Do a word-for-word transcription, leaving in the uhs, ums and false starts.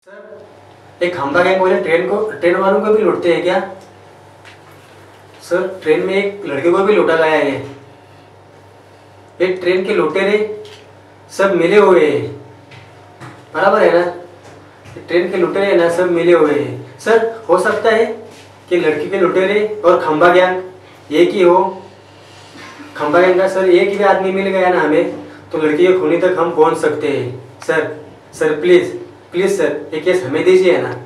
Sir एक खंबा gang वाले ट्रेन को ट्रेन वालों को भी लूटते हैं क्या? सर ट्रेन में एक लड़के को भी लूटा गया है। एक ट्रेन के लुटेरे सब मिले हुए हैं, बराबर है ना? ट्रेन के लुटेरे है ना, सब मिले हुए हैं। सर हो सकता है कि लड़की के लुटेरे और खंबा गैंग एक ही हो। खंबा गैंग का सर एक ही आदमी मिल गया ना हमें, तो लड़की के खूनी तक हम पहुंच सकते हैं। Sir sir please please sir ये केस हमें दीजिए ना।